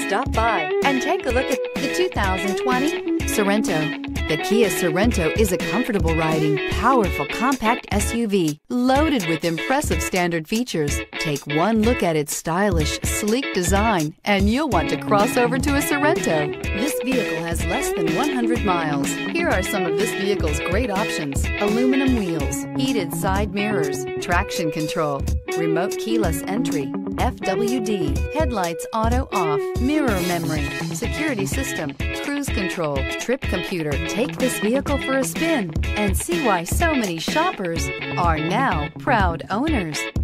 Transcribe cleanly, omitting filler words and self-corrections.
Stop by and take a look at the 2020 Sorento. The Kia Sorento is a comfortable riding, powerful compact SUV loaded with impressive standard features. Take one look at its stylish, sleek design and you'll want to cross over to a Sorento. This vehicle has less than 100 miles. Here are some of this vehicle's great options: aluminum wheels, heated side mirrors, traction control, remote keyless entry, FWD, headlights auto off, mirror memory, security system, cruise control, trip computer. Take this vehicle for a spin and see why so many shoppers are now proud owners.